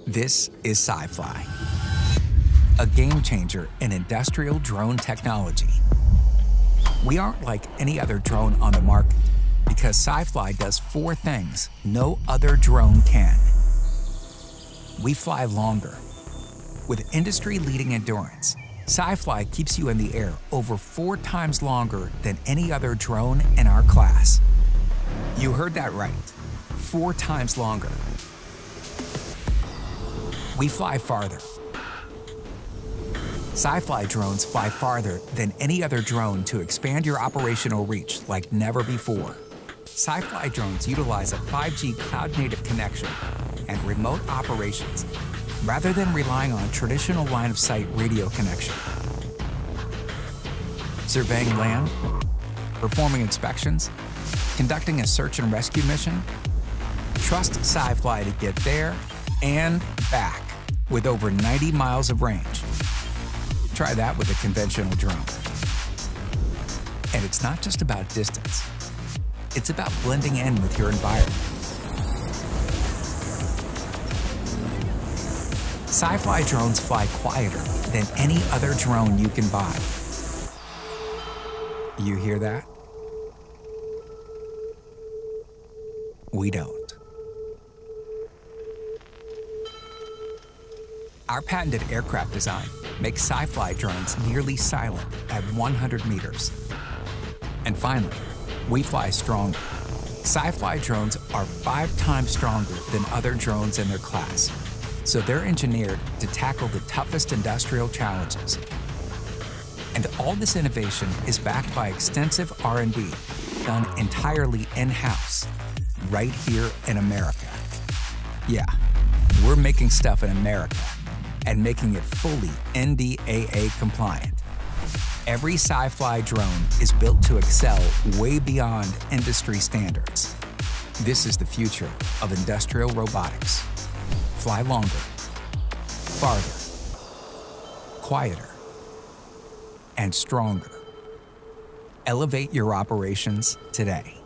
This is SiFly, a game changer in industrial drone technology. We aren't like any other drone on the market because SiFly does 4 things no other drone can. We fly longer. With industry-leading endurance, SiFly keeps you in the air over 4 times longer than any other drone in our class. You heard that right, 4 times longer. We fly farther. SiFly drones fly farther than any other drone to expand your operational reach like never before. SiFly drones utilize a 5G cloud-native connection and remote operations rather than relying on traditional line-of-sight radio connection. Surveying land, performing inspections, conducting a search and rescue mission? Trust SiFly to get there and back with over 90 miles of range. Try that with a conventional drone. And it's not just about distance. It's about blending in with your environment. SiFly drones fly quieter than any other drone you can buy. You hear that? We don't. Our patented aircraft design makes SiFly drones nearly silent at 100 meters. And finally, we fly stronger. SiFly drones are 5 times stronger than other drones in their class, so they're engineered to tackle the toughest industrial challenges. And all this innovation is backed by extensive R&D done entirely in-house, right here in America. Yeah, we're making stuff in America and making it fully NDAA compliant. Every SiFly drone is built to excel way beyond industry standards. This is the future of industrial robotics. Fly longer, farther, quieter, and stronger. Elevate your operations today.